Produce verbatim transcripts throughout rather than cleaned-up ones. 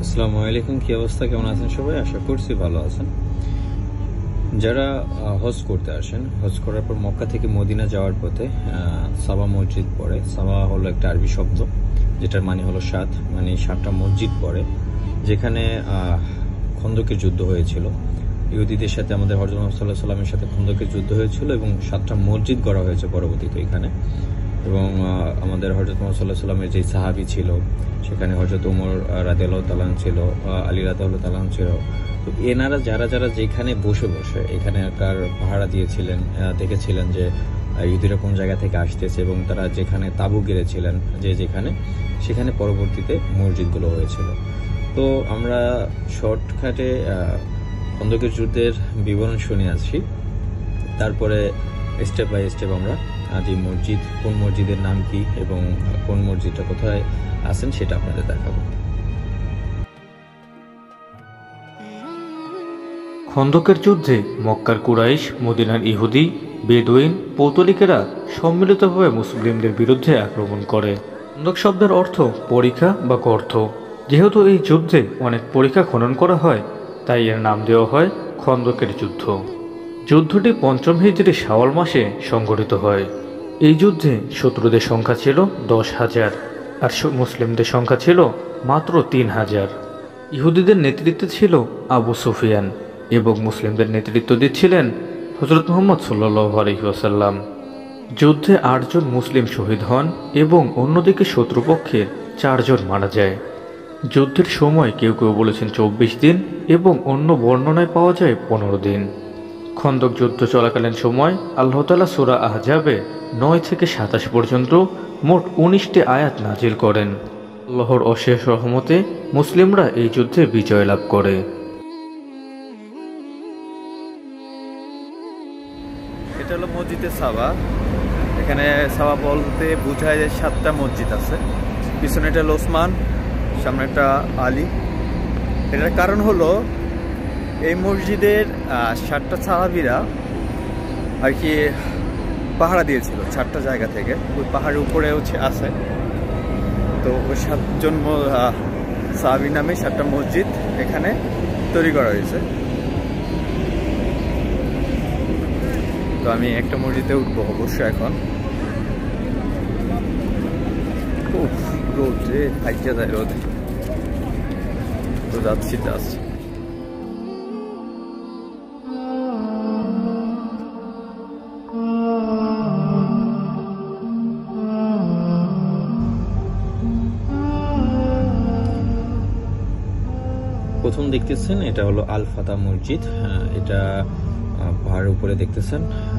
আসসালামু আলাইকুম, কি অবস্থা, কেমন আছেন সবাই? আশা করছি ভালো আছেন। যারা হজ করতে আসেন, হজ করার পর মক্কা থেকে মদিনা যাওয়ার পথে সাবা মসজিদ পড়ে। সাবা হলো একটা আরবি শব্দ, যেটার মানে হলো সাত, মানে সাতটা মসজিদ পড়ে, যেখানে খন্দকের যুদ্ধ হয়েছিল। ইহুদিদের সাথে আমাদের হযরত মুহাম্মদ সাল্লাল্লাহু আলাইহি ওয়াসাল্লামের সাথে খন্দকের যুদ্ধ হয়েছিল এবং সাতটা মসজিদ গড়া হয়েছে পরবর্তীতে এখানে। এবং আমাদের হযরত মুহাম্মদ সাল্লাল্লাহু আলাইহি ওয়াসাল্লামের যে সাহাবী ছিল, সেখানে হযরত ওমর রাদিয়াল্লাহু তাআলা আনহু ছিল, আলী রাদিয়াল্লাহু তাআলা আনহু ছিল। তো এনারা যারা যারা যেখানে বসে বসে এখানকার পাহারা দিয়েছিলেন, দেখেছিলেন যে ইহুদিরা কোন জায়গা থেকে আসতেছে এবং তারা যেখানে তাঁবু গেড়েছিলেন যে যেখানে, সেখানে পরবর্তীতে মসজিদগুলো হয়েছিল। তো আমরা শর্টকাটে খন্দকের যুদ্ধের বিবরণ শুনে আসছি, তারপরে স্টেপ বাই স্টেপ আমরা আজ এই মসজিদ, কোন মসজিদের নাম কি এবং কোন মসজিদটা কোথায় আছেন সেটা আপনাদের দেখাবো। খন্দকের যুদ্ধে মক্কার কুরাইশ, মদিনার ইহুদি, বেদুইন, পৌতলিকেরা সম্মিলিতভাবে মুসলিমদের বিরুদ্ধে আক্রমণ করে। খন্দক শব্দের অর্থ পরীক্ষা বা গর্ত। যেহেতু এই যুদ্ধে অনেক পরীক্ষা খনন করা হয়, তাই এর নাম দেওয়া হয় খন্দকের যুদ্ধ। যুদ্ধটি পঞ্চম হিজরি শাওয়াল মাসে সংঘটিত হয়। এই যুদ্ধে শত্রুদের সংখ্যা ছিল দশ হাজার আর মুসলিমদের সংখ্যা ছিল মাত্র তিন হাজার। ইহুদিদের নেতৃত্বে ছিল আবু সুফিয়ান এবং মুসলিমদের নেতৃত্ব দিচ্ছিলেন হযরত মুহাম্মদ সাল্লাল্লাহু আলাইহি ওয়াসাল্লাম। যুদ্ধে আটজন মুসলিম শহীদ হন এবং অন্যদিকে শত্রুপক্ষের চারজন মারা যায়। যুদ্ধের সময় কেউ কেউ বলেছেন চব্বিশ দিন এবং অন্য বর্ণনায় পাওয়া যায় পনেরো দিন। খন্দক যুদ্ধ চলাকালীন সময় আল্লাহ তাআলা সূরা আহজাবে নয় থেকে সাতাশ পর্যন্ত মোট উনিশটি আয়াত নাজিল করেন। আল্লাহর অশেষ রহমতে মুসলিমরা এই যুদ্ধে বিজয় লাভ করে। এটা হলো মসজিদে সাবা। এখানে সাবা বলতে বোঝায় যে সাতটা মসজিদ আছে। পিছনে এটা ওসমান, সামনে একটা আলী। এটার কারণ হলো এই মসজিদের সাতটা সাহাবীরা আর কি পাহারা দিয়েছিল চারটা জায়গা থেকে। ওই পাহাড়ের উপরে হচ্ছে আছে, তো ওই সাতজন সাহাবীর নামে সাতটা মসজিদ এখানে তৈরি করা হয়েছে। তো আমি একটা মসজিদে উঠবো অবশ্য এখন। খুব রোদ রে, ফাইটা যায় রোদ। তো যাচ্ছি যাচ্ছি প্রথম দেখতেছেন এটা হলো আল ফাতা মসজিদ। এটা পাহাড়ের উপরে দেখতেছেন।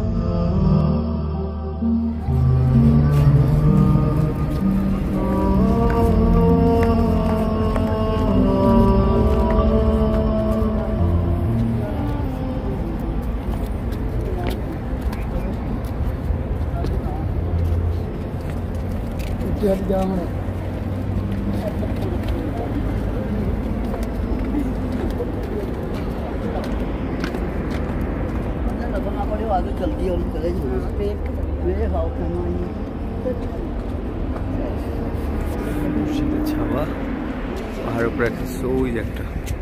ছাবা পাহাড়ের উপরে একটা সই একটা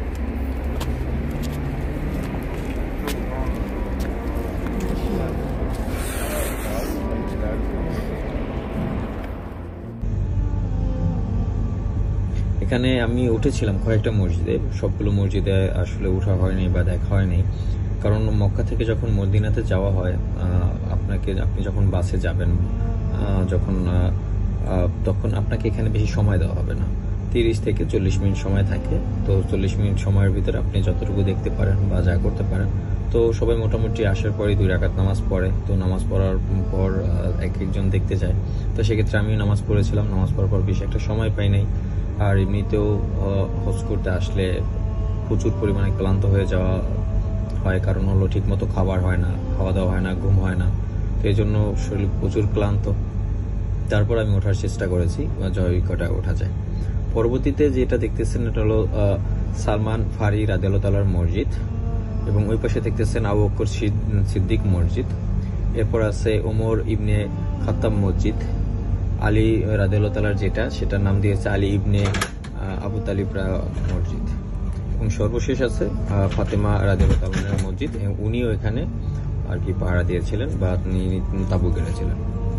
এখানে আমি উঠেছিলাম কয়েকটা মসজিদে, সবগুলো মসজিদে আসলে উঠা হয়নি বা দেখা হয়নি, কারণ মক্কা থেকে যখন মদিনাতে যাওয়া হয়, আপনাকে আপনি যখন বাসে যাবেন, যখন তখন আপনাকে এখানে বেশি সময় দেওয়া হবে না। তিরিশ থেকে চল্লিশ মিনিট সময় থাকে। তো চল্লিশ মিনিট সময়ের ভিতরে আপনি যতটুকু দেখতে পারেন বা যা করতে পারেন। তো সবাই মোটামুটি আসার পরে দুই রাকাত নামাজ পড়ে। তো নামাজ পড়ার পর এক একজন দেখতে যায়। তো সেক্ষেত্রে আমিও নামাজ পড়েছিলাম। নামাজ পড়ার পর বেশি একটা সময় পাই নাই। আর এমনিতেও হজ করতে আসলে প্রচুর পরিমাণে ক্লান্ত হয়ে যাওয়া হয়, কারণ হলো ঠিক মতো খাবার হয় না, খাওয়া দাওয়া হয় না, ঘুম হয় না। তো এই জন্য শরীর প্রচুর ক্লান্ত। তারপর আমি ওঠার চেষ্টা করেছি, জয় কটা ওঠা যায়। পরবর্তীতে যেটা দেখতেছেন এটা হলো সালমান ফারি রাদিয়াল্লাহু তাআলার মসজিদ, এবং ওই পাশে দেখতেছেন আবু বকর সিদ্দিক মসজিদ। এরপর আছে ওমর ইবনে খাত্তাব মসজিদ। আলী রাদিয়াল্লাহু তাআলার যেটা, সেটার নাম দিয়েছে আলী ইবনে আবু তালিবরা মসজিদ, এবং সর্বশেষ আছে ফাতেমা রাদিয়াল্লাহু তাআলার মসজিদ। উনিও এখানে আর কি পাহারা দিয়েছিলেন বা তিনি তাবু গেড়েছিলেন।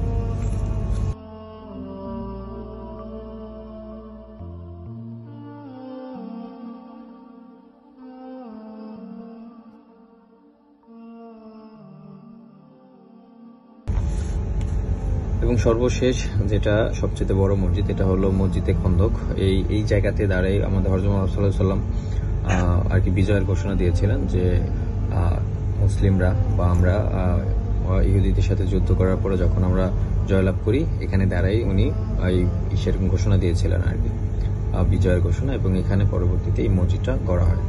এবং সর্বশেষ যেটা সবচেয়ে বড় মসজিদ, এটা হলো মসজিদে খন্দক। এই এই জায়গাতে দাঁড়াই আমাদের হযরত মুহাম্মদ সাল্লাল্লাহু আলাইহি ওয়াসাল্লাম আর কি বিজয়ের ঘোষণা দিয়েছিলেন যে মুসলিমরা বা আমরা ইহুদিদের সাথে যুদ্ধ করার পরে যখন আমরা জয়লাভ করি, এখানে দাঁড়াই উনি এই ইসের ঘোষণা দিয়েছিলেন আর কি, বিজয়ের ঘোষণা। এবং এখানে পরবর্তীতে এই মসজিদটা গড়া হয়।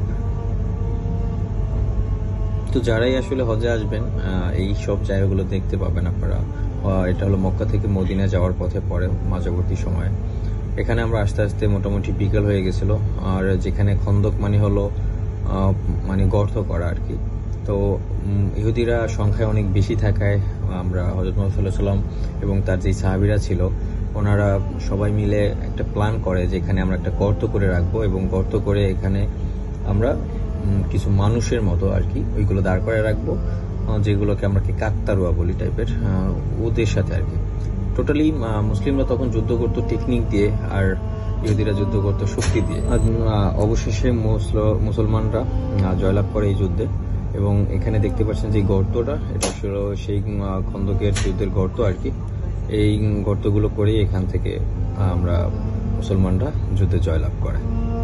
তো যারাই আসলে হজে আসবেন এই সব জায়গাগুলো দেখতে পাবেন আপনারা। এটা হলো মক্কা থেকে মদিনা যাওয়ার পথে পড়ে মাঝাবর্তী সময়ে। এখানে আমরা আস্তে আস্তে মোটামুটি বিকেল হয়ে গেছিল। আর যেখানে খন্দক মানে হলো মানে গর্ত করা আর কি। তো ইহুদিরা সংখ্যায় অনেক বেশি থাকায় আমরা হযরত মুহাম্মদ সাল্লাল্লাহু আলাইহি ওয়াসাল্লাম এবং তার যে সাহাবীরা ছিল ওনারা সবাই মিলে একটা প্ল্যান করে যে এখানে আমরা একটা গর্ত করে রাখবো, এবং গর্ত করে এখানে আমরা কিছু মানুষের মতো আর কি ওইগুলো দাঁড় করে রাখবো, যেগুলোকে আমরা কি কাকতারুয়া বলি টাইপের, ওদের সাথে আর কি। টোটালি মুসলিমরা তখন যুদ্ধ করতো টেকনিক দিয়ে, আর ইহুদিরা যুদ্ধ করতো শক্তি দিয়ে। অবশেষে মুসলমানরা জয়লাভ করে এই যুদ্ধে। এবং এখানে দেখতে পাচ্ছেন যে গর্তটা, এটা আসলে সেই খন্দকের যুদ্ধের গর্ত আর কি। এই গর্তগুলো করে এখান থেকে আমরা মুসলমানরা যুদ্ধে জয়লাভ করে।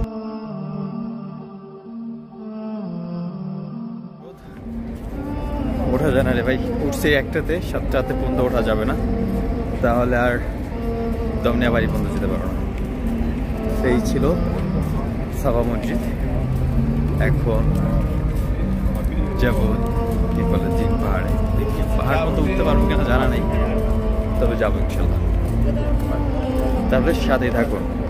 ওঠা যায় না রে ভাই, উঠছে একটাতে, সাতটাতে পর্যন্ত ওঠা যাবে না, তাহলে আর দমনিয়া বাড়ি পর্যন্ত যেতে পারবো না। সেই ছিল সাবা মসজিদ। এখন যাব কি বলে তিন পাহাড়ে, দেখি পাহাড় মতো উঠতে পারবো কিনা জানা নেই, তবে যাবো ইনশাল্লাহ। তারপরে সাথেই থাকুন।